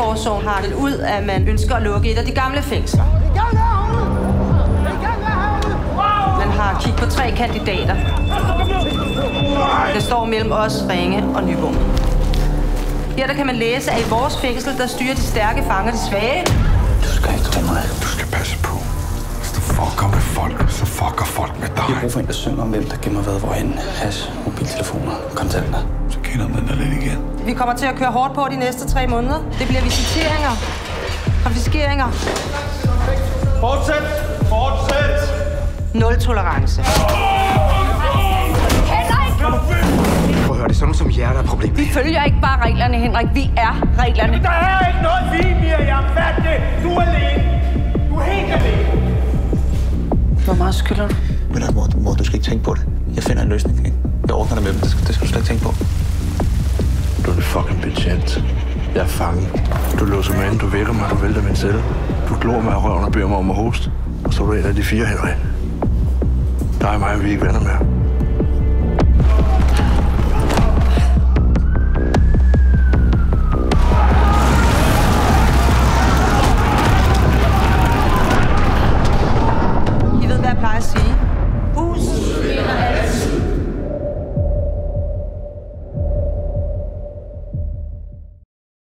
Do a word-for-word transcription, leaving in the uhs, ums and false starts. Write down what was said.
Kriminalforsorgen har det ud, at man ønsker at lukke et af de gamle fængsler. Man har kigget på tre kandidater. Det står mellem os, Ringe og Nyborg. Her der kan man læse, at i vores fængsel, der styrer de stærke fanger de svage. Du skal ikke tro mig. Du skal passe på. Hvis du fucker med folk, så fucker folk med dig. Jeg har brug for en, der synger om, hvem der gemmer hvad, hvorhen. Hash, mobiltelefoner, kontanter. Så kender man dig lidt igen. Vi kommer til at køre hårdt på de næste tre måneder. Det bliver visiteringer, konfiskeringer. Fortsæt! Fortsæt! Nul tolerance. Prøv at høre, det er sådan som jer, der er problemet. Vi følger ikke bare reglerne, Henrik. Vi er reglerne. Der er ikke noget vi, Miriam. Færdig. Du er alene. Du er helt alene. Hvor meget skylder du? Men der, mor, mor, du skal ikke tænke på det. Jeg finder en løsning, ikke? Jeg ordner det med dem. Det skal, det skal du slet ikke tænke på. Du er en fucking betjent. Jeg er fanget. Du låser mig ind, du vækker mig, du vælter min celle. Du glor mig af røven og beder mig om at hoste. Og så er du en af de fire, Henrik. Der er mig, vi er ikke venner mere.